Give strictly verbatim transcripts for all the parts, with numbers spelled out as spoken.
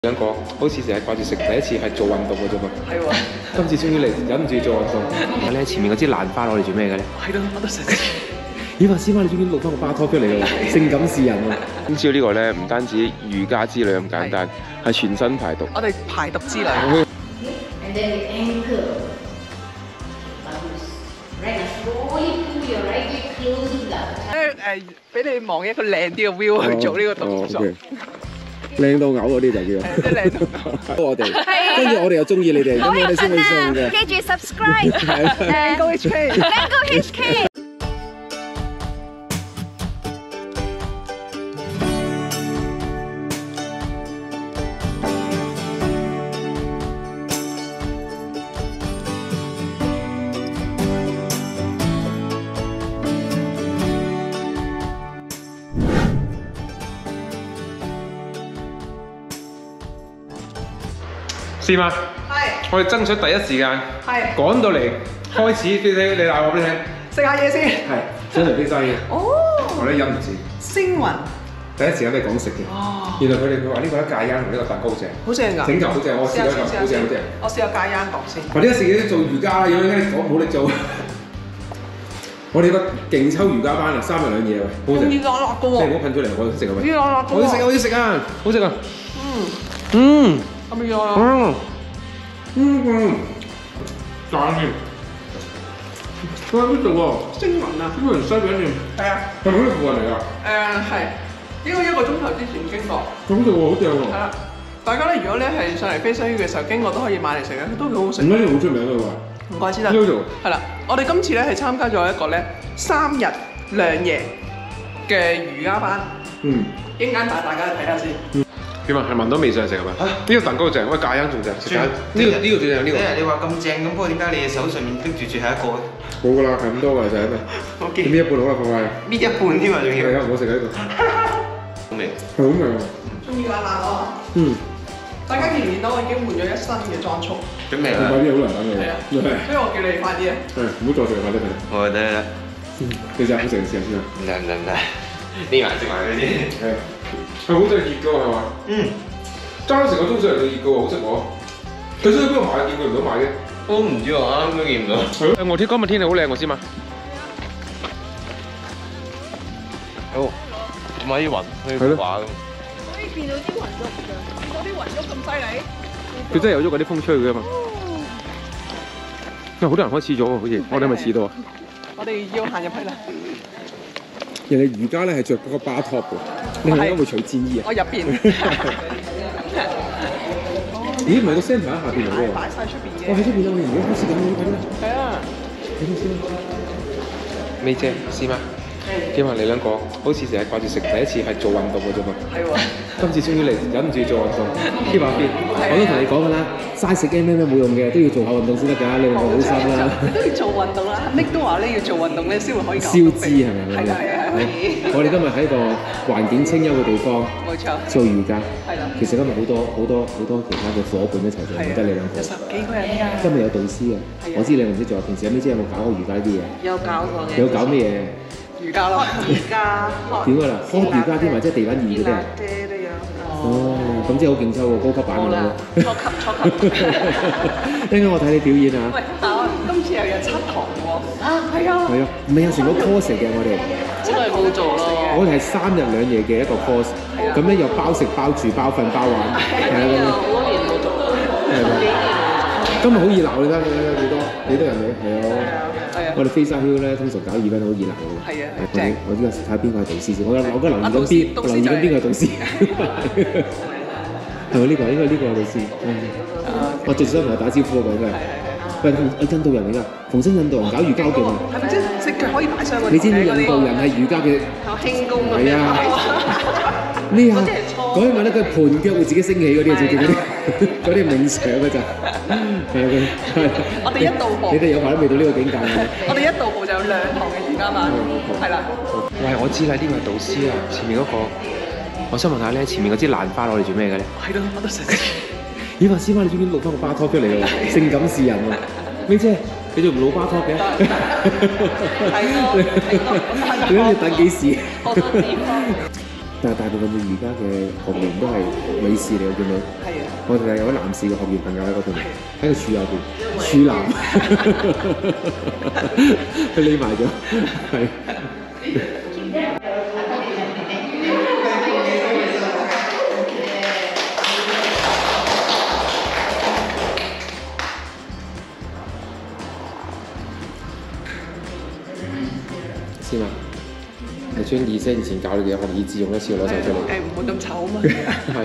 兩個好似成日掛住食，第一次係做運動嘅啫噃。 係喎， 今次終於嚟忍唔住做運動。你喺前面嗰支蘭花攞嚟做咩嘅咧？ 係咯，我都想知。 咦，話師媽，你終於露翻個巴托出嚟喎，性感示人喎！今朝呢個咧唔單止瑜伽之旅咁簡單，係全身排毒。 我哋排毒之旅。 And then we anchor. Bagus. Right, slowly pull your right leg closing down. 咧誒，俾你望一個靚啲嘅 view 去做呢個動作。 靚到嘔嗰啲就叫。 即係靚到我哋，跟住我哋又中意你哋，咁我哋先會送嘅。 記住 subscribe 誒 Go H K Go H K。 師媽， 係， 我哋爭取第一時間係趕到嚟開始，你你鬧我俾你聽。 食下嘢先。 係，想嚟飛生意。 哦， 我都忍唔住。 星雲。 第一時間都係講食嘅。 哦。 原來佢哋佢話呢個一戒煙同呢個蛋糕好正。 好正㗎。 整嚿好正，我試咗一嚿，好正好正。 我試下戒煙角先。 我呢一時間做瑜伽，如果你講冇力做。我哋個勁抽瑜伽班啊，三日兩夜喂，好正。 熱辣辣㗎喎。 即係唔好噴出嚟，我要食啊喂。 熱辣辣㗎喎。 我要食啊！我要食啊！好食啊！ 嗯。 嗯。 係咪熱辣辣？ 嗯。嗯嗯。讚添。喂，邊度喎？ 星雲啊。 星雲西餅店。 係啊。 係咪呢個附近嚟㗎？ 誒係，應該一個鐘頭之前經過。 好食喎，好正喎。 係啦，大家咧如果咧係上嚟飛西嘅時候經過都可以買嚟食嘅，都幾好食。 點解呢度好出名嘅喎？ 唔怪之得。 呢度。 係啦，我哋今次咧係參加咗一個咧三日兩夜嘅瑜伽班。 嗯。 一陣間帶大家去睇下先。 點啊？係聞到味上食係咪？呢個蛋糕正，喂戒煙仲正，食戒。呢個呢個最正呢個。 你話咁正咁，不過點解你嘅手上面拎住住係一個咧？ 冇㗎啦，係咁多㗎就係咩？ 我見搣一半好啦，放開。 搣一半添啊，仲要。 係啊，我食喺度。 好味。 係好味啊！ 中意辣辣咯。 嗯。大家見唔見到我已經換咗一身嘅裝束？ 準備啦。 買啲好難等嘅。 係啊。所以我叫你哋快啲啊。 係，唔好再食，快啲快啲。 我得得。 嗯。你試下，我食試下先啊。 唔得唔得唔得。呢埋食埋嗰啲。 係。係好正熱㗎喎，係嘛？嗯。爭成個鐘上嚟就熱㗎喎，好食喎。佢想去邊度買？見佢唔到買嘅。 我唔知喎，啱啱都見唔到。 係咯。我天今日天氣好靚喎，先嘛。 好，買啲雲去畫咁。 可以變到啲雲喐㗎，變到啲雲喐咁犀利。 佢真係有喐嗰啲風吹㗎嘛。因為好多人開始咗喎，好似我哋係咪遲到啊？ 我哋要行入去啦。 人哋瑜伽咧係着嗰個巴托嘅，你係咪應該會除戰衣啊？ 我入邊。 咦，唔係個 centre 喺下邊嚟喎。 擺晒出邊嘅。 我喺出邊啊！我而家開始緊啦，快啲啦！ 係啊。 睇下先啦。美姐，師媽。點啊？你兩個好似成日掛住食，第一次係做運動嘅啫噃。 係喎。 今次終於嚟忍唔住做運動，keep 下 fit。我都同你講㗎啦，齋食 M M 冇用嘅，都要做下運動先得㗎。你兩個好心啦。 都要做運動啦 ，Nick 都話咧要做運動咧先會可以消脂係咪？ 係啊係啊係。 我哋今日喺個環境清幽嘅地方， 冇錯。 做瑜伽。 係啦。 其實今日好多好多好多其他嘅夥伴一齊做，唔得你兩個。 有十幾個人㗎。 今日有導師啊！我知你唔識做，平時有咩知有冇搞過瑜伽啲嘢？ 有搞過嘅。 有搞咩嘢？ 瑜伽咯。 瑜伽。 點㗎啦？開瑜伽添，或者地板儀嗰啲啊？ 姐都有。 哦，咁即係好勁抽喎，高級版㗎喎。 初級初級。 一陣間我睇你表演啊！ 喂，但我今次又有七堂喎。 啊，係啊。 係啊，唔係有成個 course 嘅我哋。 真係冇做咯。 我哋係三日兩夜嘅一個 course， 咁咧又包食包住包瞓包玩，係啊咁樣。 好多年冇做。 係啊。今日好熱鬧，你睇你睇幾多幾多人嚟？係啊。 係啊。 我哋飛沙丘咧，通常搞 event 好熱鬧嘅。 係啊。 我哋我呢個睇下邊個係導師先，我我而家留意緊邊，我留意緊邊個係導師。係咪呢個？應該呢個係導師。我最想同佢打招呼啊，講嘅。喂，印度人嚟㗎，逢親印度人搞瑜伽勁啊！ 係咪即係隻腳可以擺上個？ 你知唔知印度人係瑜伽嘅？ 輕功嗰係啊。呢下講起話咧，佢盤腳會自己升起嗰啲啊，最近嗰啲嗰啲冥想㗎咋。係啊，佢我哋一到步。 你哋有排都未到呢個境界啊！ 我哋一到步就有兩堂嘅瑜伽班，係啦。 喂，我知啦，呢個係導師啊，前面嗰個。我想問下咧，前面嗰支蘭花攞嚟做咩嘅咧？ 係咯，我都想知。 咦，話師媽，你終於露翻個巴托出嚟喎，性感示人喎！美姐，你仲唔露巴托嘅？ 係咯， 你諗住等幾時？ 好多地方。 但係大部分嘅瑜伽嘅學員都係女士嚟，我見到。 係啊。 我哋有位男士嘅學員朋友喺嗰度，喺個柱右邊，柱男，佢匿埋咗，係。先啊！你將二姐以前教你嘅學以致用一次攞晒出嚟。 誒唔好咁醜啊嘛。 係。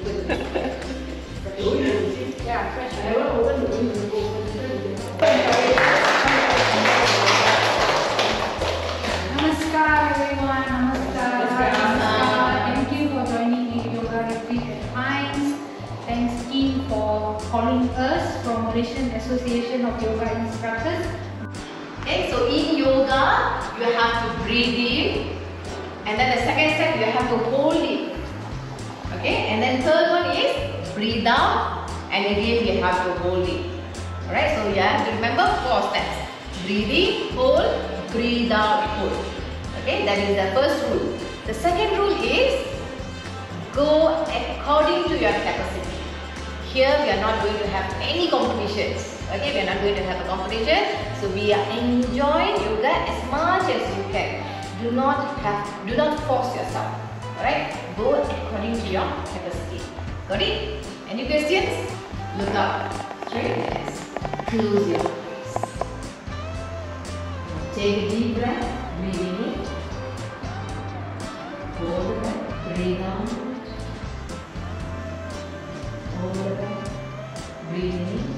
Namaskar everyone, Namaskar, Namaskar. Thank you for joining the yoga retreat at Pines. Thanks team for calling us from Malaysian Association of Yoga Instructors. Okay, so in yoga, you have to breathe in, and then the second step you have to hold it. Okay, and then third one is breathe out, and again you have to hold it. Alright, so you have to remember four steps. Breathe in, hold, breathe out, hold. Okay, that is the first rule. The second rule is go according to your capacity. Here we are not going to have any competitions. Okay, we are not going to have a competition. So we are enjoying yoga as much as you can. Do not have, do not force yourself. Alright, go according to your capacity. Got it? Any questions? Look up. Straight hands. Close your eyes. Take a deep breath. Breathing in. Hold the breath. Breathe out. Hold the breath. Breathing in.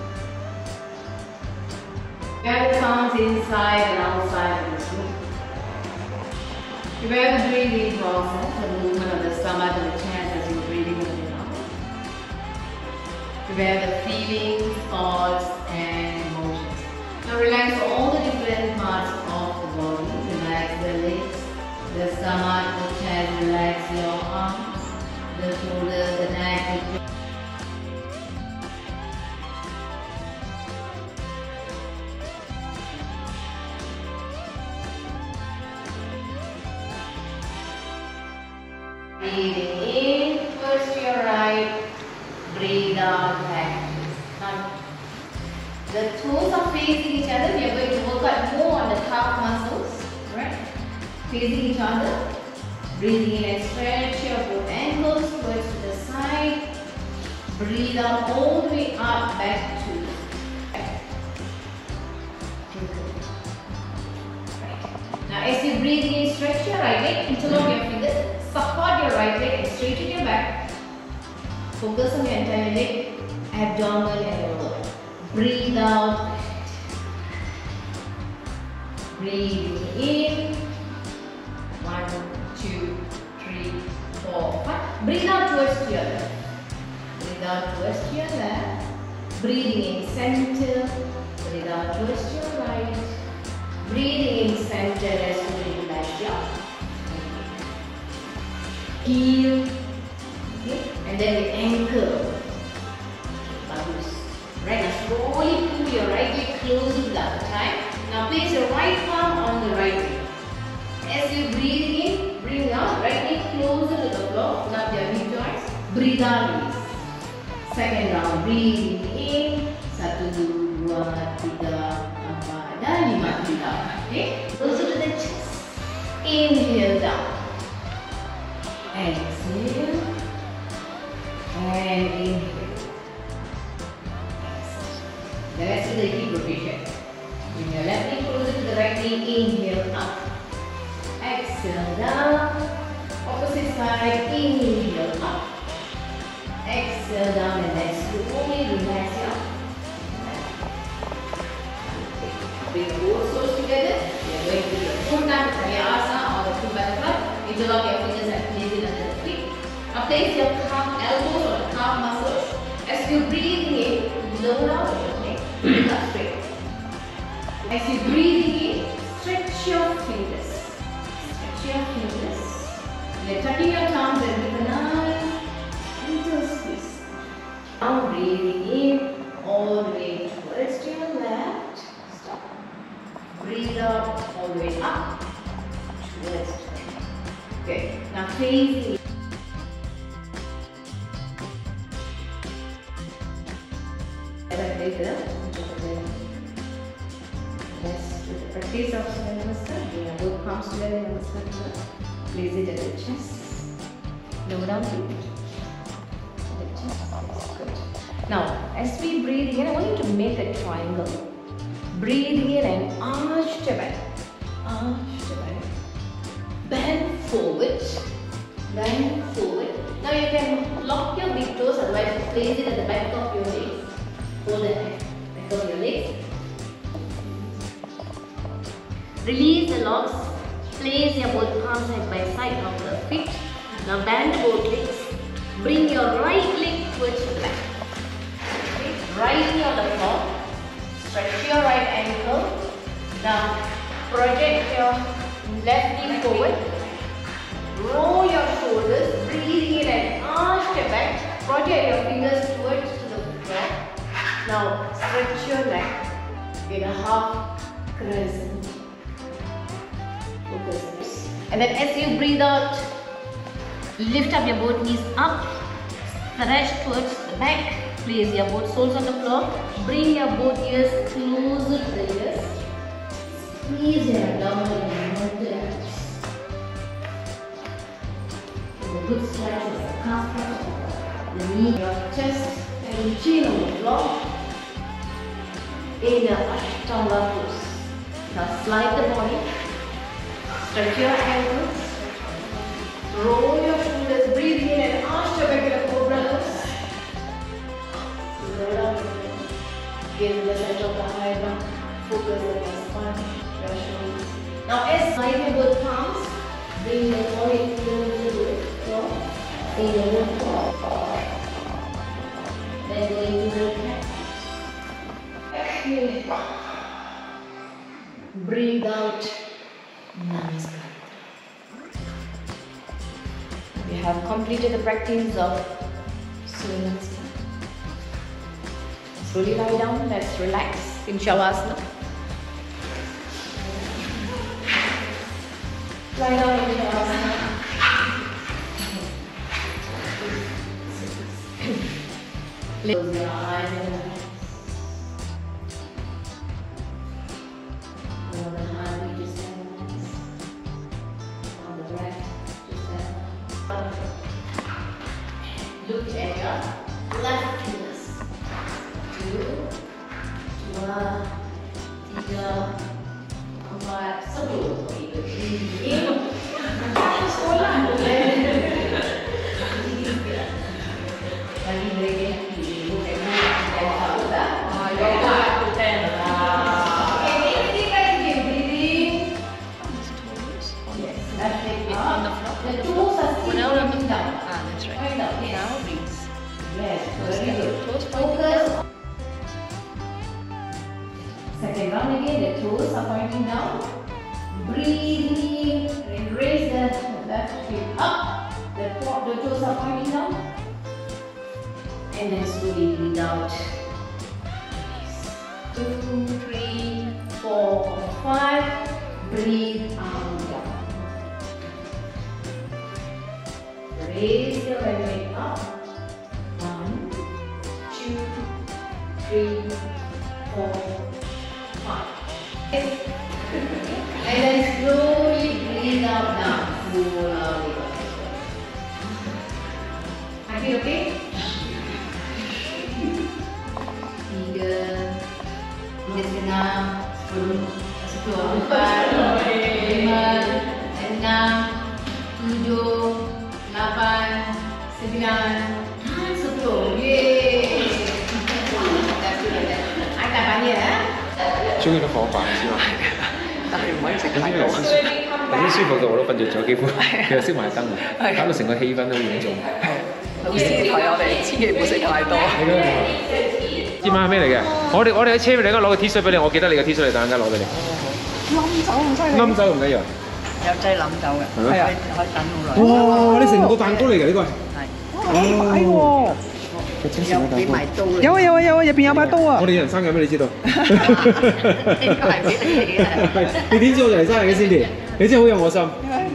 Prepare the palms inside and outside of the room. Prepare the breathing process, the movement of the stomach and the chest as you're breathing in and out. Prepare the feelings, thoughts, and emotions. Now relax all the different parts of the body. Relax the legs, the stomach, the chest. Relax your arms, the shoulders, the neck, the breathing in, first to your right, breathe out back. Now, the toes are facing each other. We are going to work out more on the calf muscles, right? Facing each other. Breathing in and stretch your both ankles towards to the side. Breathe out all the way up back to the back. Now, as you breathe in, stretch your right leg, interlock your fingers. Support your right leg and straighten your back. Focus on your entire leg, abdomen and lower. Breathe out. Breathe in. One, two, three, four, five. Breathe out towards your left. Breathe out towards your left. Breathing in center. Breathe out towards your right. Breathing in center as you relax your heel, okay, and then we anchor. Right, now slowly pull your right leg closer to the other time. Now place your right palm on the right leg. As you breathe in, bring out, right leg closer to the floor. Now your hip joints. Breathe out, release. Second round, breathing in. Satu, dua, tiga, empat, dan lima. Breathe out. Okay, closer to the chest. Inhale down. Exhale and inhale. The rest of the hip rotation. Bring your left knee closer to the right knee. Inhale up. Exhale down. Opposite side. Inhale up. Exhale down and then slowly relax your arm. Bring both toes together. We are going to do the full time Vinyasa or the full butterfly. Interlock your fingers and place it under the feet. Now place your calf elbows or the calf muscles. As you breathe in, lower out your neck, look up straight. As you breathe in, stretch your fingers. Stretch your fingers. Then tucking your thumbs and with a nice gentle squeeze. Now breathing in all the way towards your left. Stop. Breathe out all the way up towards your right. Okay, now pleasing. Let's do the practice of Surya Namaskar. We have both palms together in Namaskar. Place it at the chest. Lower down to the chest. Good. Now, as we breathe in, I want you to make a triangle. Breathe in and arch the back. Arch the back. Bend forward. Bend forward. Now you can lock your big toes, otherwise place it at the back of your legs. Hold the back of your legs. Release the locks. Place your both palms side by side of the feet. Now bend both legs. Bring your right leg towards the back. Okay. Right knee on the floor. Stretch your right ankle. Now project your left knee forward. Roll your shoulders. Breathe in and arch the back. Project your fingers towards the floor. Now stretch your neck in a half crescent. Focus. And then as you breathe out, lift up your both knees up, stretch towards the back, place your both soles on the floor, bring your both ears closer to the ears, squeeze your abdomen and move the hips. A good stretch of the calf, the knee, your chest and chin on the floor. In the Ashtanga pose. Now slide the body, stretch your ankles. Roll your shoulders, breathe in and arch your back in a cobra pose. Roll out. Give the center of the high back. Focus on your spine, your shoulders. Now as slide your both palms, bring the body closer to the floor. In the room. Then go into the cat. Okay. Breathe out. Namaskar. We have completed the practice of Surya Namaskar. Slowly lie down. Let's relax in Shavasana. Lie down in Shavasana. Close your eyes and eyes. On the hand, we just analyze. On the right, just analyze. Look at your left fingers. Two, dua, tiga, empat, sepuluh. In. Sekolah. Lagi break. The toes are still pointing down. Ah, that's right. Point down. Yes. Now breathe. Yes, very good. Toes focus. Second round again. The toes are pointing down. Breathe in and raise the left hip up. The, the toes are pointing down. And then slowly breathe out. Two, three, four, five. Breathe out. Raise your right leg up. One, two, three, four, five. And then slowly breathe out now. Pull out the body. Happy, okay? Tiga, tiga setengah, sepuluh, sepuluh, empat, lima, enam, tujuh. Lapan, sembilan, sepuluh. Yeay. Ai tập bạn gì hả? 中意都放飯先嘛。 但係唔可以食太多。 頭先舒服到我都瞓着咗，幾乎其實熄埋燈啊，搞到成個氣氛都好嚴重。 老師提我哋千祈唔好食太多。 知晚係咩嚟嘅？我哋我哋喺車俾你，攞個 T 恤俾你，我記得你個 T 恤嚟，等陣間攞俾你。 冧酒咁犀利。 冧酒唔一樣。 有劑冧酒嘅，係啊，可以等好耐。 哇！你成個蛋糕嚟㗎呢個係。 係。 可以買喎。 有俾埋刀你。 有啊有啊有啊，入邊有把刀啊。 我哋人生嘅咩？你知道？ 呢個係俾你嘅。 係，你點知我哋係生日嘅先？你真係好有我心。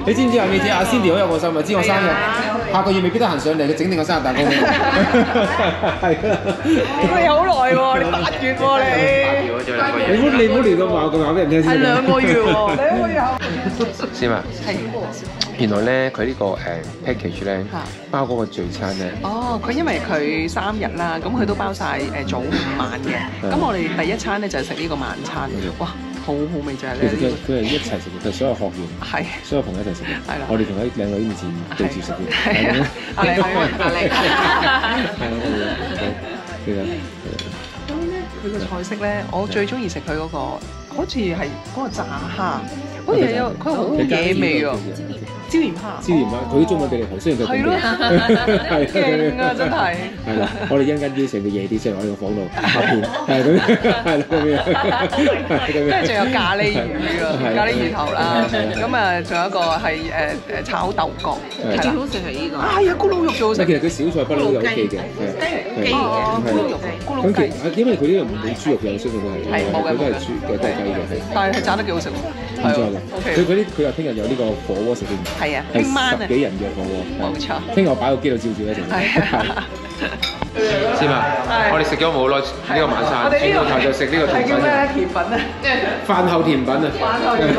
你知唔知啊？美姐阿 Cindy 好有個心啊，知我生日，下個月未必得閒上嚟，佢整定個生日蛋糕俾我。係啊。 你好耐喎，你八月喎你。 你唔好你唔好亂咁話我咁話俾人聽先。 係兩個月喎，兩個月後。 先啊。係。原來咧，佢呢個誒 package 咧，包嗰個聚餐咧。 哦，佢因為佢三日啦，咁佢都包晒誒早午晚嘅。咁我哋第一餐咧就係食呢個晚餐，哇，好好味就係咧。 其實佢佢係一齊食嘅，佢所有學員係所有朋友一齊食嘅。係啦，我哋仲喺靚女面前對住食嘅。係啊，阿靚女，阿靚。係咯，其實咁咧，佢個菜式咧，我最中意食佢嗰個，好似係嗰個炸蝦，好似有佢好野味喎。椒鹽蝦， 椒鹽蝦，佢中文俾你好，雖然佢係咯，係勁啊！真係。係啦， 我哋一陣間邀請佢夜啲上嚟我哋個房度拍片，係咁，係啦咁樣，係咁樣。 跟住仲有咖喱魚啊，咖喱魚頭啦，咁啊，仲有一個係誒誒炒豆角，最好食係呢個。啊，係啊，咕嚕肉最好食。 其實佢小菜不嬲有記嘅，係雞嘅，咕嚕肉，咕嚕雞。 因為佢呢度冇豬肉嘅，我相信都係，係冇嘅，佢都係豬嘅，都係雞嘅，係。 但係佢炸得幾好食喎。 唔錯嘅，佢嗰啲佢話聽日有呢個火鍋食添。係啊，聽晚啊，十幾人嘅火鍋，冇錯。聽日我擺個機度照住一陣。係啊。 先啊，我哋食咗冇耐呢個晚餐，轉個頭就食呢個甜品。 叫咩咧？甜品啊？ 飯後甜品啊！ 飯後甜品。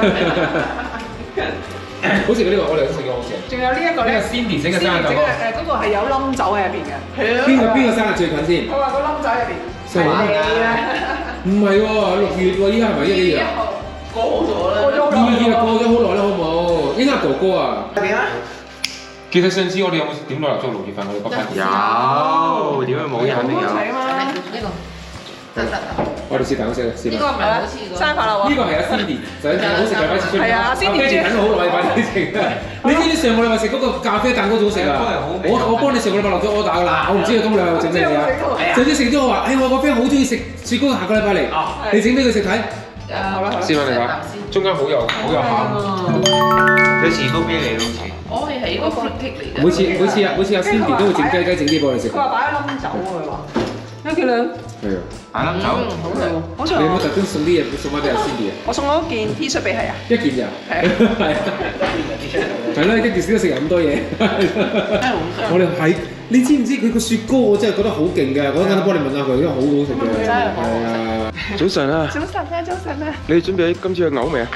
好食嘅呢個，我哋都食過好食。 仲有呢一個咧 ，Cindy 整嘅生日蛋糕。 誒，嗰個係有冧酒喺入邊嘅。 邊個邊個生日最近先？ 佢話個冧酒入邊。 係你啊？唔係喎，六月喎，依家係咪一幾月啊？過咗啦。二月過咗好耐啦，好唔好？應該係哥哥啊。點啊？其實上次我哋有冇點落嚟做六月份我哋北京？ 有，點會冇人肯定有。 呢個。得得得。 我哋試蛋糕食啦，試啦。 呢個唔係好似生日快樂喎。呢個係阿 Cindy，就係好食嘅擺設出嚟。 係啊，Cindy 等咗好耐擺啲食。你知唔知上個禮拜食嗰個咖啡蛋糕好食啊？我我幫你上個禮拜落咗 order 㗎啦，我唔知佢今個禮拜整咩嘢啊？上次食咗我話，誒我個 friend 好中意食雪糕，下個禮拜嚟，你整俾佢食睇。 好啦好啦。 先問你下，中間好有好有餡。有士多啤梨好似。 我係係一個 fruit cake 嚟嘅。 每次每次啊每次阿 Cindy 都會整雞雞整啲俾我哋食。 佢話擺咗冧酒喎，佢話。有幾兩？ 係啊。 擺冧酒。 好食喎。好食。 你有冇特登送啲嘢送翻俾阿 Cindy 啊？ 我送咗件 T 恤俾佢啊。 一件咋？係啊。係啦，一件事都食咁多嘢。我哋係，你知唔知佢個雪糕我真係覺得好勁嘅，我陣間都幫你問下佢，因為好好食嘅。係啊。 早晨啊！ 早晨啊！早晨啊！ 你哋準備今次去嘔未啊？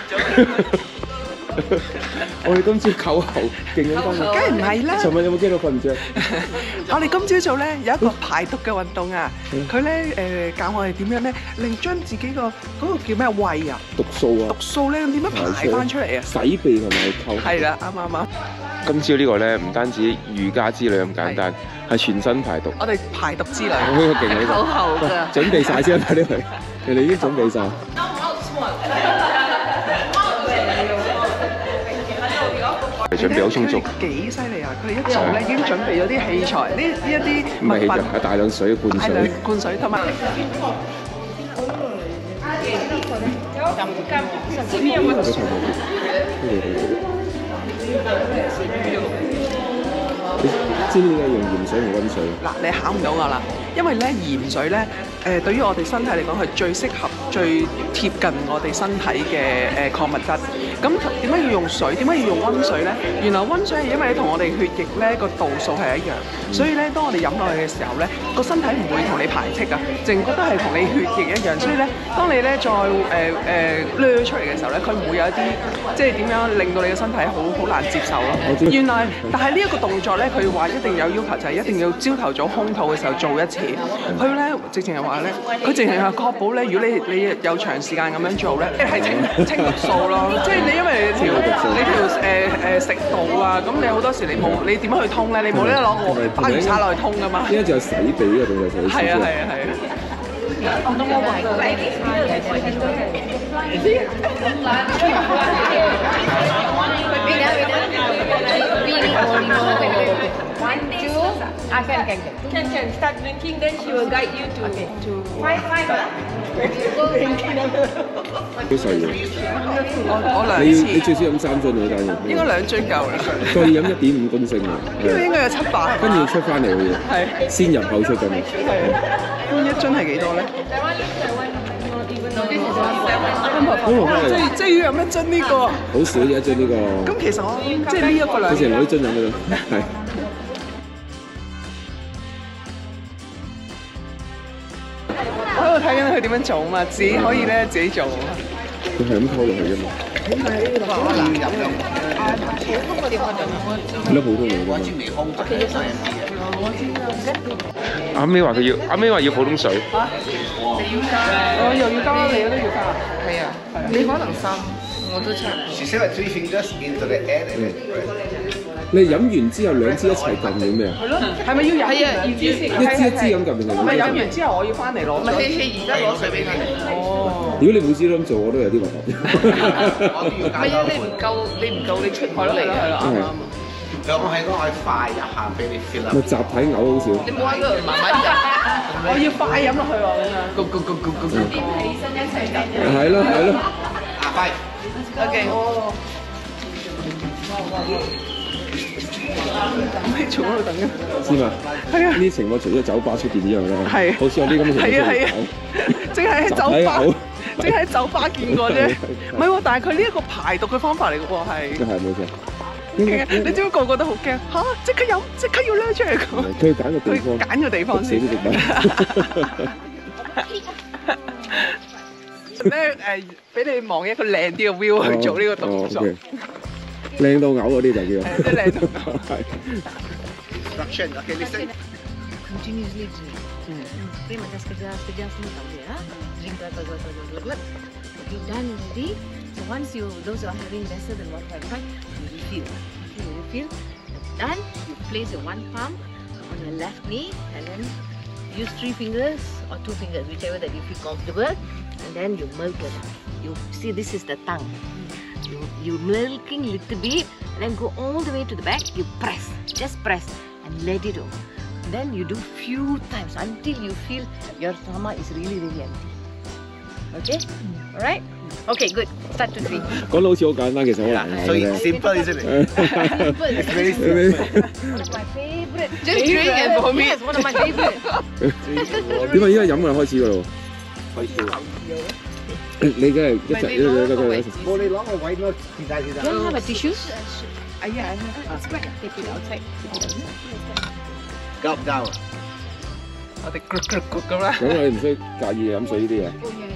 我哋今朝扣喉勁緊幫你。 梗係唔係啦！ 尋日有冇驚到瞓唔着？ 我哋今朝早咧有一個排毒嘅運動啊！佢咧誒教我哋點樣咧，令將自己個嗰個叫咩胃啊？ 毒素啊！ 毒素咧點樣排翻出嚟啊？ 洗鼻同埋扣。係啦，啱啱啱。 今朝呢個咧唔單止瑜伽之旅咁簡單，係全身排毒。 我哋排毒之旅。 好勁呢個。 好厚㗎。 準備曬先睇呢佢，人哋已經準備曬。 準備好充足。 幾犀利啊！佢哋一早咧已經準備咗啲器材，呢呢一啲唔係器材，係大量水灌水。 大量灌水同埋。知唔知點解用鹽水同温水？嗱，你考唔到我啦，因為咧鹽水咧，誒對於我哋身體嚟講係最適合、最貼近我哋身體嘅誒礦物質。咁點解要用水？點解要用温水咧？原來温水係因為同我哋血液咧個度數係一樣，所以咧當我哋飲落去嘅時候咧，個身體唔會同你排斥啊，淨覺得係同你血液一樣。所以咧，當你咧再誒誒掠出嚟嘅時候咧，佢唔會有一啲即係點樣令到你嘅身體好好難接受咯。原來，但係呢一個動作咧，佢話一定有要求，就係一定要朝頭早空肚嘅時候做一次。佢咧直情係話咧，佢直情係確保咧，如果你你有長時間咁樣做咧，係清清毒素咯。即係你因為你條你條誒誒食道啊，咁你好多時你冇你點樣去通咧？你冇咧攞個鮑魚叉落去通噶嘛？呢一就係洗鼻嘅動作佢。係啊係啊係啊。我都冇買過。 One, two, ah, can, can, can, can, start drinking, then she will guide you to, to five, five, drinking. 好細嘅。 我我兩次。 你你最少飲三樽啊，大佬。應該兩樽夠啦。再飲一點五公升啊。呢個應該有七百。跟住出翻嚟嘅。係。先入後出咁。係。咁一樽係幾多咧？ 即係即係要飲一樽呢個。 好少嘅一樽呢個。 咁其實我即係呢一個兩。 好似攞啲樽飲嘅咯，係。 我喺度睇緊佢點樣做啊嘛，自己可以咧自己做。 佢係咁溝落去啫嘛。係咯，普通嚟嘅。阿 May 話佢要，阿 May 話要普通水。 啊！我又要加，你都要加。 係啊，你可能三，我都差。 你飲完之後兩支一齊撳定咩啊？ 係咯，係咪要飲？係啊，要支先。 一支一支咁撳定係？ 唔係飲完之後我要翻嚟攞。 唔係，希希而家攞水俾佢。 哦。 如果你每支都咁做，我都有啲核突。 唔係啊，你唔夠，你唔夠，你出唔到嚟啊！係啦，啱啱。 咁我係講我快入下俾你 feel 啦。 咪集體嘔好少。 你冇喺度慢慢飲。 我要快飲落去喎，咁樣。 咕咕咕咕咕咕。 起身一齊飲。 係咯係咯。 啊快。 OK。哦。 咁喺坐喺度等緊。 知嘛？ 係啊。 呢啲情況除咗酒吧出邊之外咧， 係。 好似我啲咁嘅情況。 係啊係啊。淨係喺酒吧，淨係喺酒吧見過啫。唔係喎，但係佢呢一個排毒嘅方法嚟嘅喎，係。 係冇錯。 你知唔知個個都好驚嚇？即刻飲，即刻要攞出嚟講。 佢揀個地方。 佢揀個地方先。 死啲食物。咧誒，俾你望一個靚啲嘅 view 去做呢個動作。 靚到嘔嗰啲就叫。 即係靚到嘔。 係。 Instruction, okay, listen. Continuously drink. Terima kasih kerja kerja semua tahu ya. Drink glug glug glug glug glug. Okay, done already. So once you those who are having lesser than one point five, you refill. Okay, you refill. Done. You place your one palm on your left knee and then use three fingers or two fingers, whichever that you feel comfortable. And then you milk it. You see, this is the tongue. You you milking little bit, and then go all the way to the back. You press, just press, and let it go. Then you do few times until you feel your stomach is really really empty. Okay, alright. Okay, good. Start to drink. 講到好似好簡單，其實好難嘅。 So simple, isn't it? It's very simple. One of my favorite. Just drink and vomit. Yes, one of my favorite. 點解依家飲啊開始㗎咯？ 開始。 你梗係一齊一一一冇你攞個位咯，自帶自帶。 Don't have a tissue? 哎呀，take it outside. Gulp down。 我哋 group group group 咁啦。 咁你唔需要介意飲水呢啲嘢。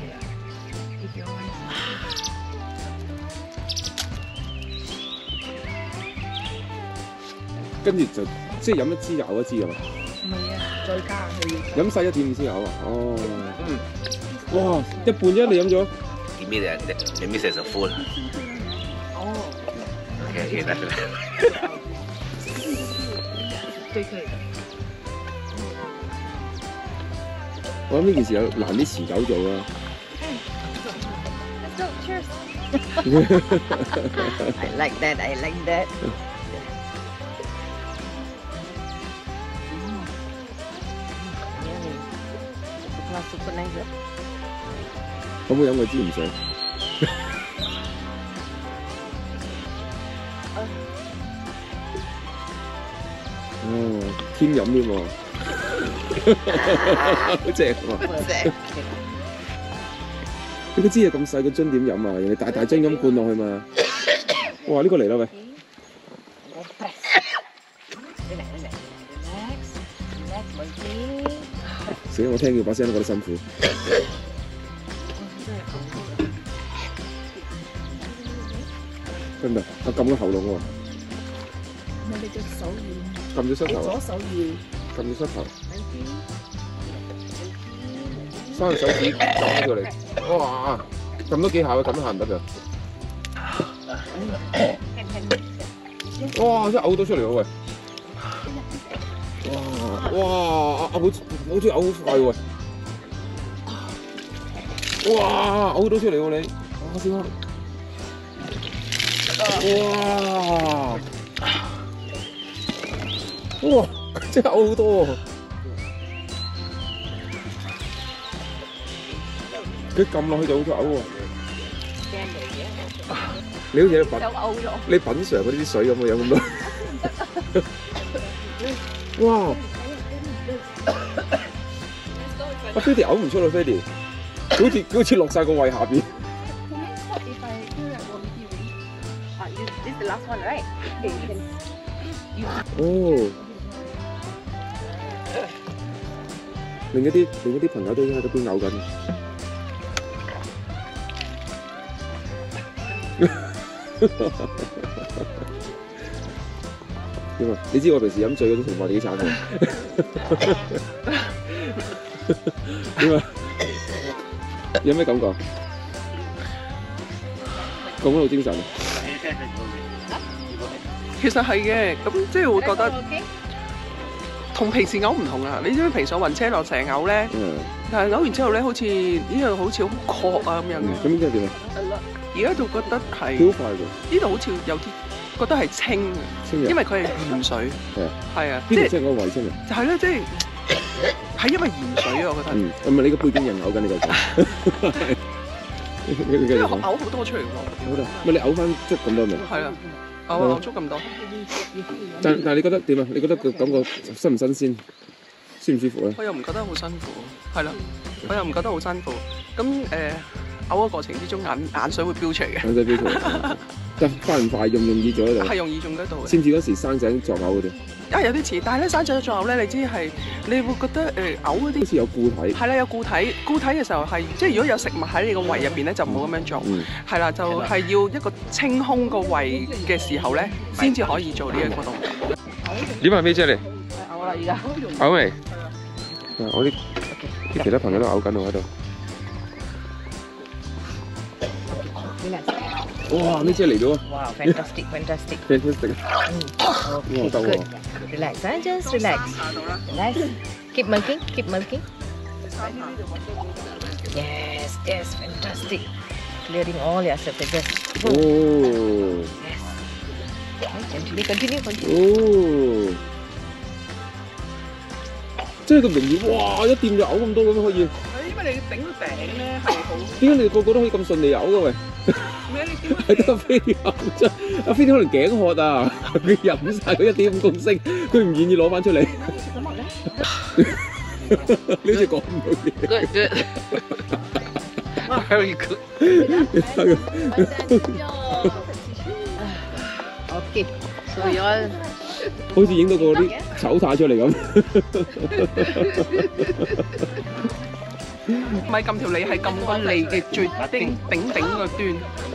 跟住就即係飲一支咬一支㗎嘛。 唔係啊，再加佢。 飲晒一點五先咬啊！哦。嗯。哇！一半啫，你飲咗。 Give me that. Let me say it's a full. 哦。 Okay, okay, that's it. 對佢嚟講。 我諗呢件事有難啲持久做啊。 Let's go. Cheers. I like that. I like that. Super nice. 可唔可以飲佢支唔水？哦，添飲添喎，好正喎！ 正。 你都知啊，咁細個樽點飲啊？人哋大大樽咁灌落去嘛。哇！呢個嚟啦喂！死！我聽佢把聲都覺得辛苦。真㗎，我撳咗喉嚨喎。 咪你隻手要。 撳咗膝頭。 左手要。 撳咗膝頭。三隻手指撳咗佢嚟。哇！撳多幾下，撳一下唔得㗎。哇！真係嘔到出嚟喎喂！哇！哇！啊好，好似嘔好快喎！哇！嘔到出嚟喎你！哇！先開。哇！哇！真係嘔好多喎！佢撳落去就好似嘔喎。你好似品，你品嚐嗰啲水咁嘅，有咁多。哇！阿 Freddy 嘔唔出啦 ，Freddy。 好似好似落晒個胃下邊。 This is the last one, right? Okay, you can. You. 哦，另一啲另一啲朋友都已經喺嗰邊嘔緊。點啊？你知我平時飲醉嗰種情況幾慘嘅。點啊？有咩感覺？講得好精神。 其實係嘅，咁即係會覺得同平時嘔唔同啊！你知唔知平時我暈車落成日嘔咧？但係嘔完之後咧，好似呢度好似好確啊咁樣嘅。 咁即係點啊？ 而家就覺得係好快嘅。呢度好似有啲覺得係清嘅，因為佢係鹽水。係係啊， 即係即係我胃清啊！ 就係咧，即係係因為鹽水啊！我覺得。 嗯，唔係你個背景人嘔緊你個講。 因為我嘔好多出嚟喎。 好啦，咪你嘔翻足咁多未？ 係啊。嘔足咁多， 但但係你覺得點啊？你覺得個感覺新唔新鮮？舒唔舒服咧？ 我又唔覺得好辛苦，係啦，我又唔覺得好辛苦。咁誒嘔嘅過程之中，眼眼水會飆出嚟嘅。眼水飆出嚟，但快唔快？容唔容易做得到？係容易做得到嘅。似唔似嗰時生仔作嘔嗰啲？啊，有啲似，但係咧生仔作嘔咧，你知係你會覺得誒嘔嗰啲好似有固體。係啦，有固體，固體嘅時候係即係如果有食物喺你個胃入邊咧，就唔好咁樣做。係啦，就係要一個清空個胃嘅時候咧，先至可以做呢一個動作。 點啊，咩姐你？ 嘔啦而家。 嘔未？ 我啲啲其他朋友都嘔緊我喺度。哇！咩姐嚟咗啊！ 哇 ，fantastic fantastic fantastic。 嗯 ，OK good。Relax 啊 ，just relax。Relax。Keep milking, keep milking. Yes, yes, fantastic. Clearing all your esophagus. Oh. Yes. Continue, continue, continue. Oh. 真係咁容易，哇！一掂就嘔咁多咁可以。 因為你頂個頂咧係好。 點解你個個都可以咁順利嘔嘅喂？ 咩？你點？ 係得阿飛嘔啫，阿飛可能頸渴啊，佢飲晒佢一點五公升，佢唔願意攞翻出嚟。你好似講唔到嘢。 Good, good. Very good. Okay, so you all. 好似影到個啲醜態出嚟咁。 唔係撳條脷，係撳個脷嘅最頂頂頂個端。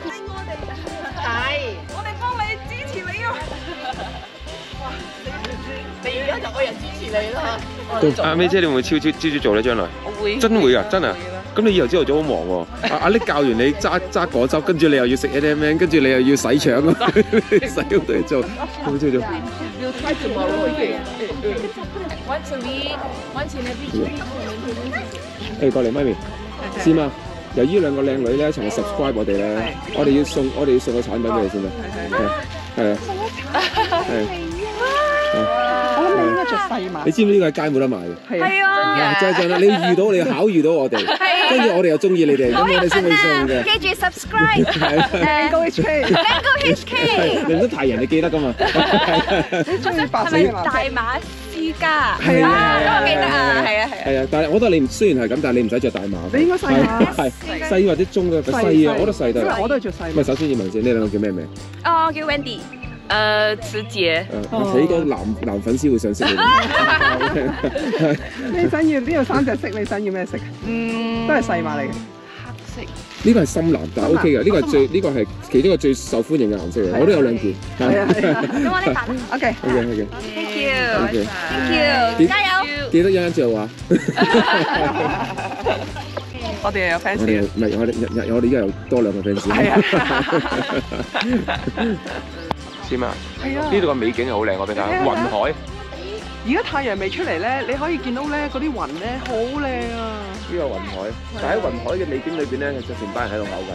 係，我哋幫你支持你啊！哇，你而家就有人支持你啦。 阿 May 姐，你會唔會超超朝早做咧？將來我會。真會啊！真啊！咁你以後朝頭早好忙喎。阿阿 Nick 教完你揸揸果汁，跟住你又要食 A M M， 跟住你又要洗腸咁，洗好多嘢做，好朝早。 We'll try tomorrow again. Once a week, once in every two weeks. 誒，過嚟，媽咪，先啊！由於兩個靚女咧一齊 subscribe 我哋咧，我哋要送我哋要送個產品俾你先啦。係係啊。係。 我諗你應該着細碼。 你知唔知呢個喺街冇得賣嘅？ 係啊。 就係就係啦，你要遇到你要巧遇到我哋，跟住我哋又中意你哋，咁我哋先會送嘅。 記住 subscribe。 Mango H K。Mango H K。 你唔得提人，你記得噶嘛？ 你中意白色嘅嘛？大馬私家。係啊，咁我記得啊，係啊係啊。 係啊，但係我覺得你雖然係咁，但係你唔使着大碼。 你應該細碼。 係細或者中嘅，細啊，我覺得細得。 我都係着細。 咪首先要問先，呢兩個叫咩名？ 哦，我叫 Wendy。誒，慈姐。 誒，你個男男粉絲會想識你。 你想要呢度三隻色，你想要咩色？嗯，都係細碼嚟嘅。黑色。呢個係深藍，但係 OK 嘅，呢個係最呢個係其中一個最受歡迎嘅顏色嚟。我都有兩件。係啊係啊。咁我哋揀。OK。OK OK。 Thank you。Thank you。加油。 記得一陣之後話。 我哋又有 fans。 我哋唔係我哋我哋依家有多兩個 fans。係啊。 先啊！呢度個美景係好靚，我俾你睇。雲海。 而家太陽未出嚟咧，你可以見到咧嗰啲雲咧好靚啊！ 呢個雲海，但喺雲海嘅美景裏邊咧，就成班人喺度嘔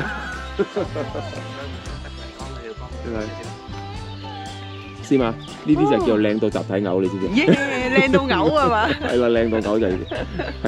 緊。是嘛？呢啲就叫做靚到集體嘔，你知唔知？ 耶！靚到嘔啊嘛！ 係啦，靚到嘔就係。係。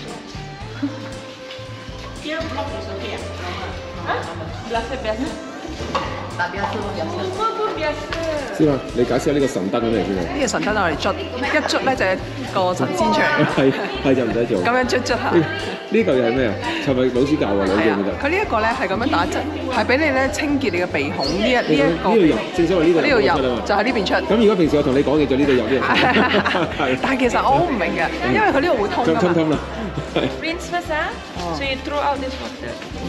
Belasnya biasa. Tak biasa biasa. Semua pun biasa. 先啊，你解釋下呢個神燈係咩先啊？ 呢個神燈我哋捽，一捽咧就係個神仙出嚟。 係係就唔使做。 咁樣捽捽下。 呢嚿又係咩啊？係咪老師教啊？你記唔記得？ 佢呢一個咧係咁樣打針，係俾你咧清潔你嘅鼻孔呢一呢一個。 呢度入，正所謂呢度呢度入就喺呢邊出。 咁如果平時我同你講嘅就呢度入呢度出。係。 但係其實我好唔明嘅，因為佢呢度會通㗎嘛。 通通啦。 Rinse first, ah. So you throw out this water.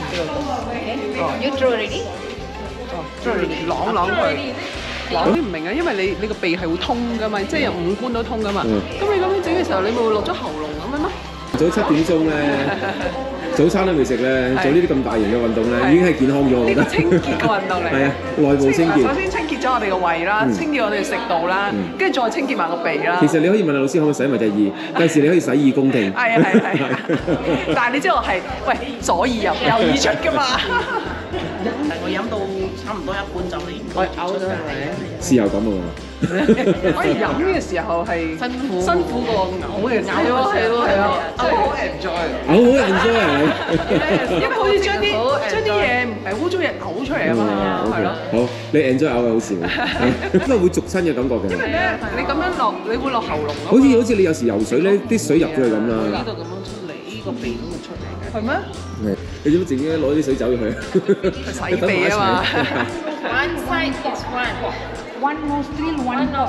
You throw already? 即係啷啷佢。我都唔明啊，因為你你個鼻係會通㗎嘛，即係五官都通㗎嘛。咁你咁樣整嘅時候，你咪會落咗喉嚨咁樣咩？ 早七點鐘咧，早餐都未食咧，做呢啲咁大型嘅運動咧，已經係健康咗。 呢個清潔嘅運動嚟。 係啊，內部清潔。 首先清潔咗我哋個胃啦，清潔我哋嘅食道啦，跟住再清潔埋個鼻啦。 其實你可以問下老師可唔可以洗埋隻耳，第時你可以洗耳恭聽。 係啊係係。但係你知道係喂左耳入右耳出㗎嘛？ 我飲到差唔多一半就嚟，我嘔咗係咪？ 豉油咁啊！ 反而飲嘅時候係辛苦辛苦過嘔嘅，嘔咯係咯係咯，嘔好 enjoy， 嘔好 enjoy 啊！ 因為好似將啲將啲嘢唔係污糟嘢嘔出嚟啊嘛，係咯。 好，你 enjoy 嘔嘅好笑，因為會逐親嘅感覺嘅。 因為咧，你咁樣落，你會落喉嚨啊。 好似好似你有時游水咧，啲水入咗去咁啦。 呢度咁樣出嚟，呢個鼻都會出嚟嘅。 係咩？ 係，你做乜自己攞啲水走入去？ 洗鼻啊嘛。 One side is one. One nostril, one pot.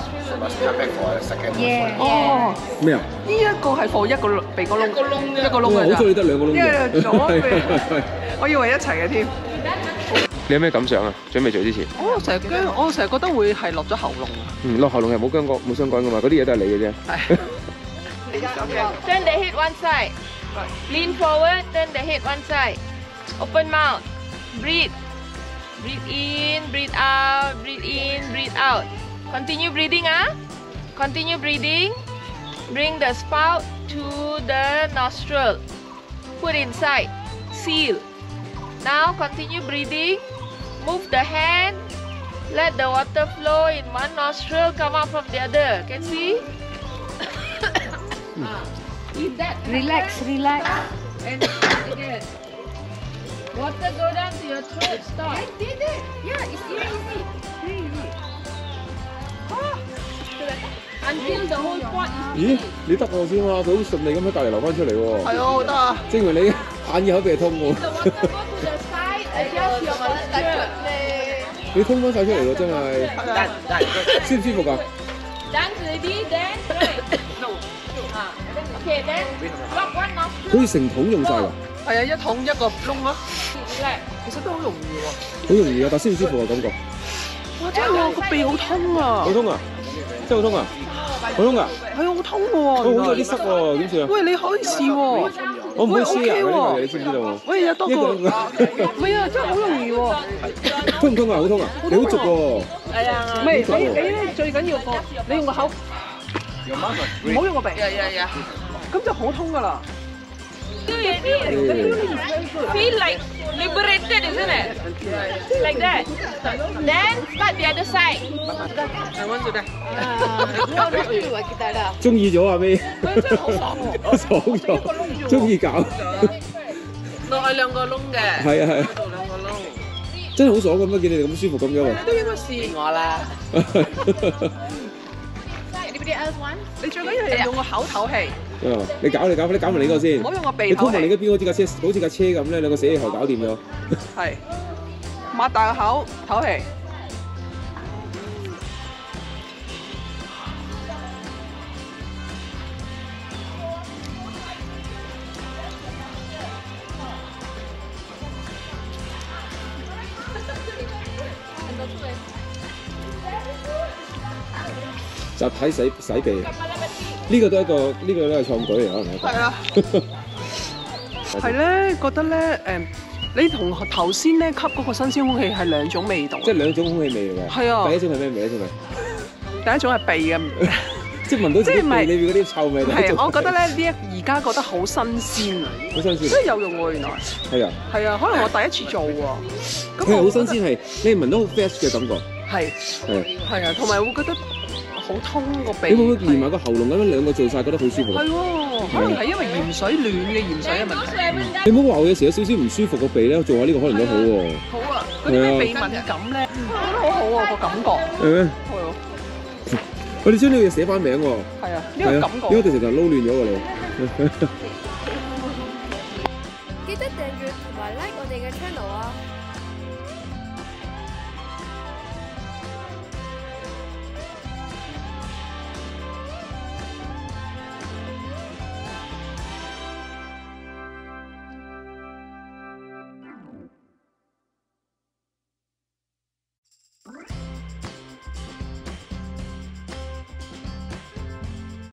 Yeah. 哦。 咩啊？ 呢一個係放一個鼻哥窿，一個窿哇！ 㗎咋。 好彩你得兩個窿因為左嘅。 邊，我以為一齊嘅添。 你有咩感想啊？準備做之前？ 我成日驚，我成日覺得會係落咗喉嚨啊。 嗯，落喉嚨係冇相干冇相干㗎嘛，嗰啲嘢都係你嘅啫。 係。 Turn the head one side. Lean forward, turn the head one side. Open mouth. Breathe. Breathe in, breathe out, breathe in, breathe out. Continue breathing, ah. Continue breathing. Bring the spout to the nostril. Put inside. Seal. Now continue breathing. Move the hand. Let the water flow in one nostril, come out from the other. Can see? If that Relax, relax. and again. Water go down to your throat. Stop. I did it. Yeah, it's very easy. Very easy. Until the whole pot is 咦？你得我先嘛？佢好順利咁喺隔離流翻出嚟喎。 係啊，好得啊。 證明你眼耳口鼻係通喎。 the water go to the side. Adjust your posture. 你通翻晒出嚟喎，真係。舒唔舒服㗎？ Done already. Then right. No. Ah. Okay. Then block one nostril. 好似成桶用晒㗎。 係啊，一桶一個窿咯。 Relax. 其實都好容易喎。 好容易啊，但舒唔舒服啊感覺？ 哇！真係喎，個鼻好通啊。 好通啊！真係好通啊！好通啊！ 係啊，好通喎。 我好有啲濕喎，點算啊？ 喂，你可以試喎。 我唔可以試啊！ 喂，OK 喎。 呢個你知唔知道喎？ 喂，有多個。唔係啊，真係好容易喎。 通唔通啊？好通啊！你好熟喎。 係啊。 唔係你你咧最緊要個，你用個口，唔好用個鼻。 Yeah, yeah, yeah. 咁就好通㗎啦。 Feel like liberated, isn't it? Like that. Then start the other side. 中意咗啊咩？ 真係好爽喎！ 爽咗，中意搞。 落去兩個窿嘅。 係啊係啊。 做兩個窿。 真係好爽咁啊！見你哋咁舒服咁樣喎。 你都應該試我啦。 Anybody else want? 你最緊要係用個口唞氣。 啊！你搞你搞，你搞埋你個先。 唔好用個鼻你通唞氣。 埋你嗰邊好似架車，好似架車咁咧，兩個死氣喉搞掂咗。 係。擘大個口唞氣。 集體洗洗鼻，呢個都係一個呢個都係創舉嚟，可能係啊。係咧，覺得咧誒，你同頭先咧吸嗰個新鮮空氣係兩種味道。 即係兩種空氣味嚟㗎。 係啊。 第一種係咩味咧？先咪？ 第一種係鼻嘅， 即係聞到自己鼻裏邊嗰啲臭味。 係，我覺得咧呢一而家覺得好新鮮啊！ 好新鮮。 真係有用喎，原來。 係啊。 係啊，可能我第一次做喎。 佢係好新鮮，係你聞到好 fresh 嘅感覺。 係。 係。 係啊，同埋會覺得。 好通個鼻。 你會唔會連埋個喉嚨咁樣兩個做晒，覺得好舒服？ 係喎，可能係因為鹽水暖嘅鹽水嘅問題。 你唔好話我有時有少少唔舒服個鼻咧，做下呢個可能都好喎。 好啊，嗰啲咩鼻敏感咧，我覺得好好喎個感覺。 係咩？ 係喎。 我哋將呢個嘢寫翻名喎。 係啊，呢個感覺。 因為我哋成日撈亂咗㗎你。 記得訂閱同埋 like 我哋嘅 channel啊！